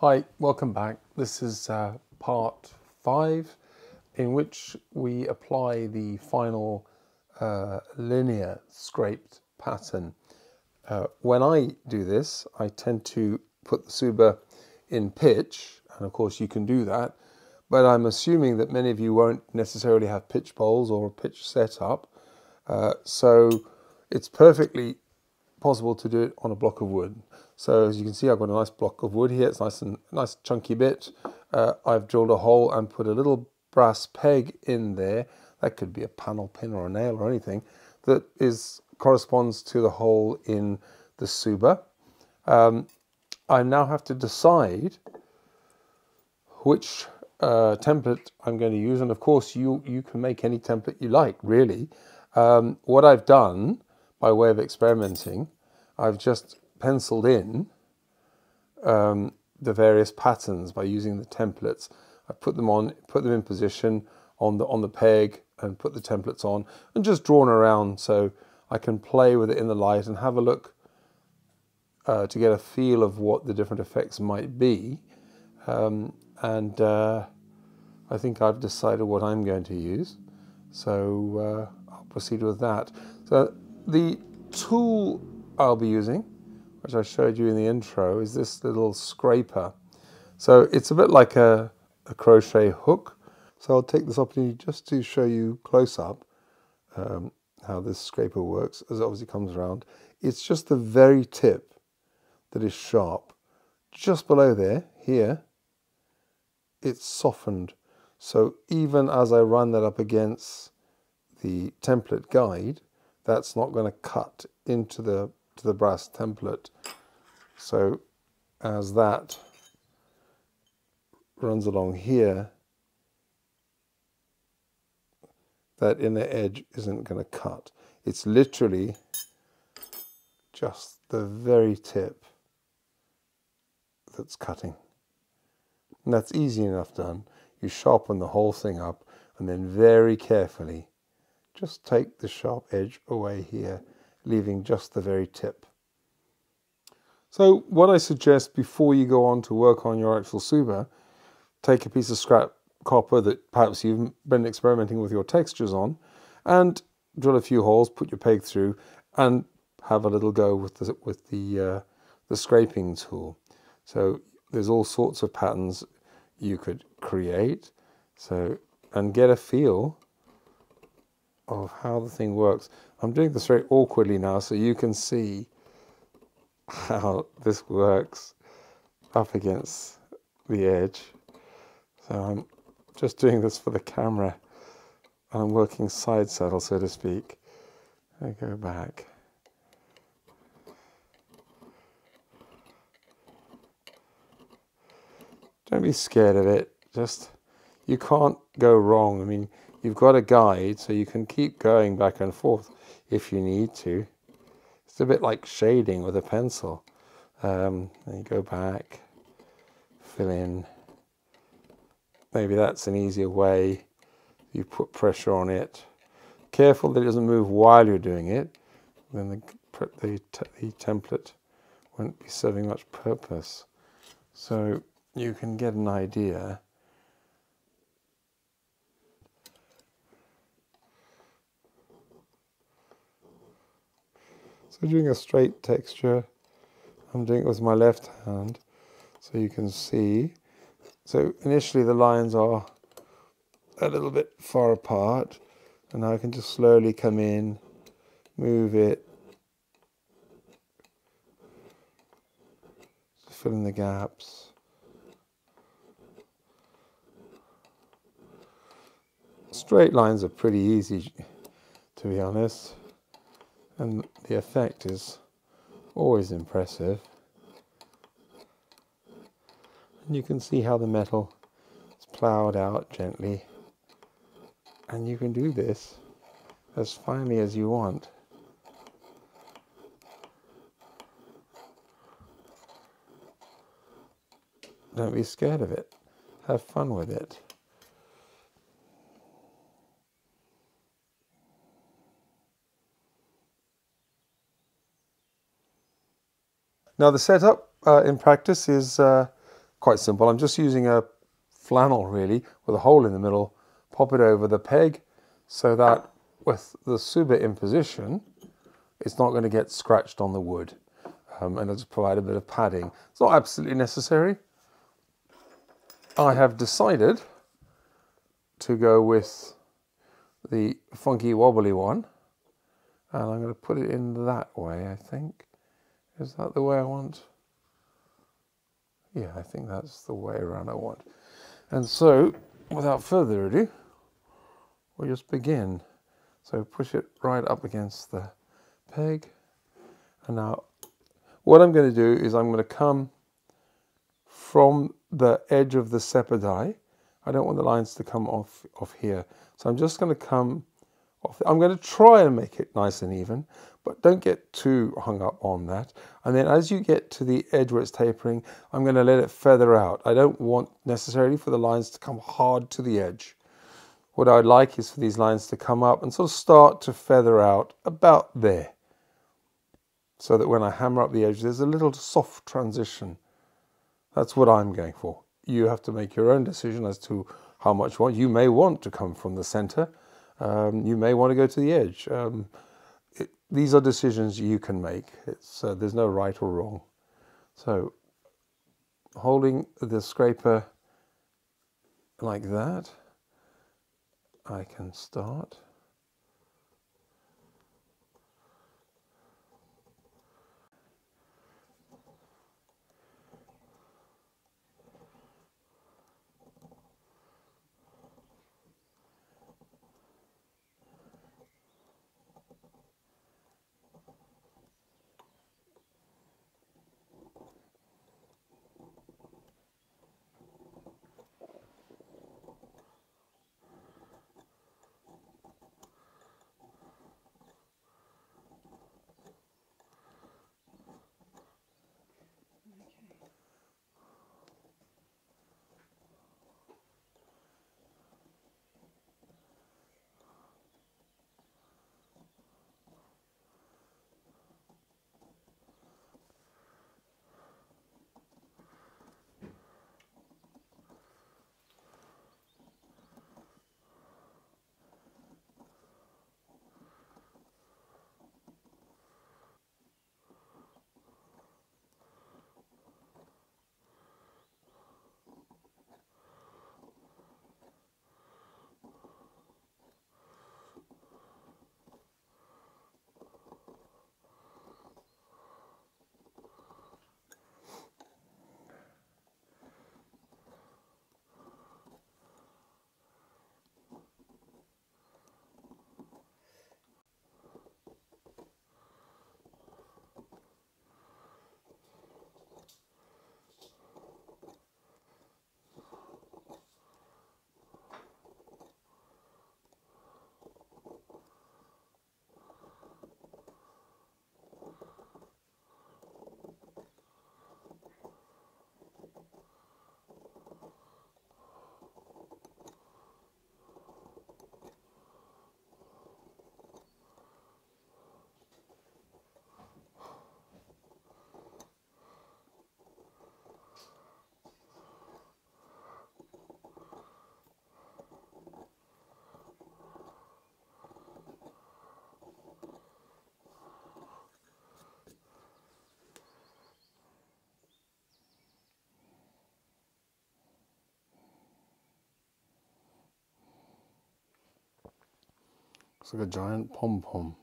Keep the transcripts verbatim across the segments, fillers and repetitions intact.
Hi, welcome back. This is uh, part five in which we apply the final uh, linear scraped pattern. Uh, when I do this, I tend to put the Tsuba in pitch, and of course you can do that, but I'm assuming that many of you won't necessarily have pitch bowls or a pitch setup, uh, so it's perfectly possible to do it on a block of wood. So as you can see, I've got a nice block of wood here. It's nice and nice chunky bit. Uh, I've drilled a hole and put a little brass peg in there. That could be a panel pin or a nail or anything that is corresponds to the hole in the Tsuba. Um, I now have to decide which uh, template I'm going to use, and of course you you can make any template you like, really. Um, what I've done by way of experimenting, I've just penciled in um, the various patterns by using the templates. I put them on, put them in position on the on the peg, and put the templates on, and just drawn around so I can play with it in the light and have a look uh, to get a feel of what the different effects might be. Um, and uh, I think I've decided what I'm going to use, so uh, I'll proceed with that. So the tool I'll be using, which I showed you in the intro, is this little scraper. So it's a bit like a, a crochet hook. So I'll take this opportunity just to show you close up um, how this scraper works as it obviously comes around. It's just the very tip that is sharp. Just below there, here, it's softened. So even as I run that up against the template guide, that's not going to cut into the to the brass template. So as that runs along here, that inner edge isn't going to cut. It's literally just the very tip that's cutting. And that's easy enough done. You sharpen the whole thing up and then very carefully just take the sharp edge away here, leaving just the very tip. So what I suggest before you go on to work on your actual Tsuba, take a piece of scrap copper that perhaps you've been experimenting with your textures on, and drill a few holes, put your peg through, and have a little go with the, with the, uh, the scraping tool. So there's all sorts of patterns you could create, so and get a feel of how the thing works. I'm doing this very awkwardly now, so you can see how this works up against the edge. So I'm just doing this for the camera. I'm working side saddle, so to speak. I go back. Don't be scared of it. Just, you can't go wrong. I mean, you've got a guide, so you can keep going back and forth if you need to. It's a bit like shading with a pencil. Um, and you go back, fill in. Maybe that's an easier way. You put pressure on it. Careful that it doesn't move while you're doing it. Then the, the, the template won't be serving much purpose. So you can get an idea. So doing a straight texture, I'm doing it with my left hand, so you can see. So initially the lines are a little bit far apart, and I can just slowly come in, move it, fill in the gaps. Straight lines are pretty easy, to be honest, and the effect is always impressive. And you can see how the metal is ploughed out gently, and you can do this as finely as you want. Don't be scared of it. Have fun with it. Now the setup uh, in practice is uh, quite simple. I'm just using a flannel really with a hole in the middle, pop it over the peg so that with the Tsuba in position, it's not going to get scratched on the wood. Um, and it'll just provide a bit of padding. It's not absolutely necessary. I have decided to go with the funky wobbly one, and I'm going to put it in that way, I think. Is that the way I want? Yeah, I think that's the way around I want. And so, without further ado, we'll just begin. So push it right up against the peg. And now, what I'm going to do is I'm going to come from the edge of the sepidai. I don't want the lines to come off, off here. So I'm just going to come off. I'm going to try and make it nice and even, but don't get too hung up on that. And then as you get to the edge where it's tapering, I'm going to let it feather out. I don't want necessarily for the lines to come hard to the edge. What I'd like is for these lines to come up and sort of start to feather out about there, so that when I hammer up the edge, there's a little soft transition. That's what I'm going for. You have to make your own decision as to how much you want. You may want to come from the center. Um, you may want to go to the edge. Um, it, these are decisions you can make. It's, uh, there's no right or wrong. So holding the scraper like that, I can start. Looks like a giant pom-pom.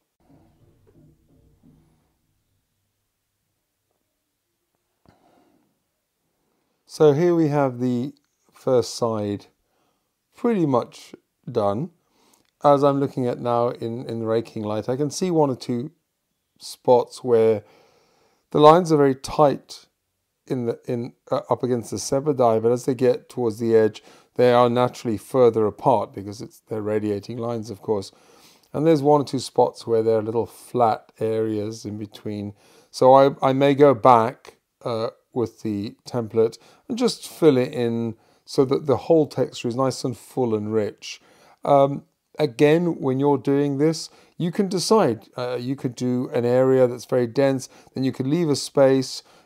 So here we have the first side pretty much done. As I'm looking at now in, in the raking light, I can see one or two spots where the lines are very tight in the in uh, up against the sepidai, but as they get towards the edge, they are naturally further apart because it's they're radiating lines, of course. And there's one or two spots where there are little flat areas in between. So I, I may go back uh, with the template and just fill it in so that the whole texture is nice and full and rich. Um, again, when you're doing this, you can decide. Uh, you could do an area that's very dense, then you could leave a space.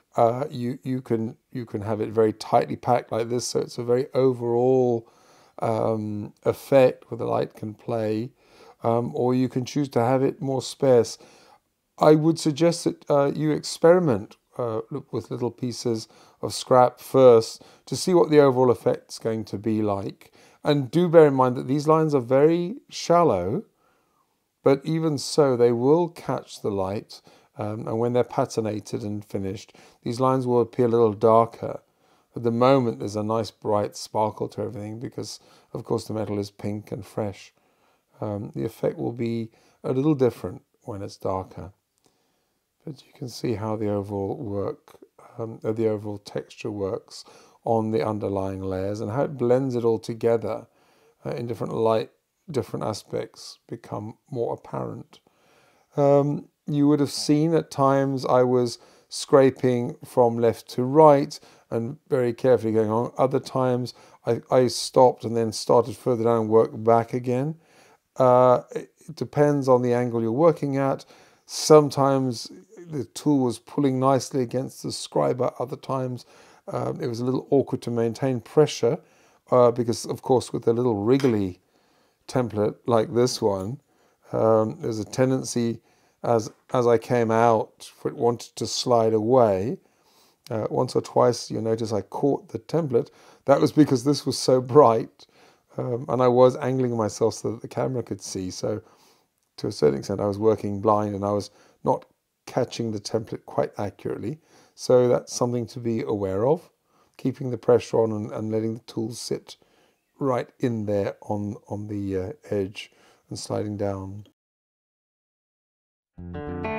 Uh, you you can you can have it very tightly packed like this, so it's a very overall um, effect where the light can play, um, or you can choose to have it more sparse. I would suggest that uh, you experiment uh, with little pieces of scrap first to see what the overall effect's going to be like. And do bear in mind that these lines are very shallow, but even so, they will catch the light. Um, and when they're patinated and finished, these lines will appear a little darker. At the moment, there's a nice bright sparkle to everything because, of course, the metal is pink and fresh. Um, the effect will be a little different when it's darker. But you can see how the overall work, um, the overall texture works on the underlying layers and how it blends it all together uh, in different light, different aspects become more apparent. Um, you would have seen at times I was scraping from left to right and very carefully going on. Other times I, I stopped and then started further down and worked back again. Uh, it depends on the angle you're working at. Sometimes the tool was pulling nicely against the scriber. Other times um, it was a little awkward to maintain pressure uh, because, of course, with a little wriggly template like this one, um, there's a tendency as as I came out for it wanted to slide away. Uh, once or twice you'll notice I caught the template. That was because this was so bright um, and I was angling myself so that the camera could see. So to a certain extent I was working blind and I was not catching the template quite accurately. So that's something to be aware of, keeping the pressure on and, and letting the tool sit right in there on, on the uh, edge and sliding down.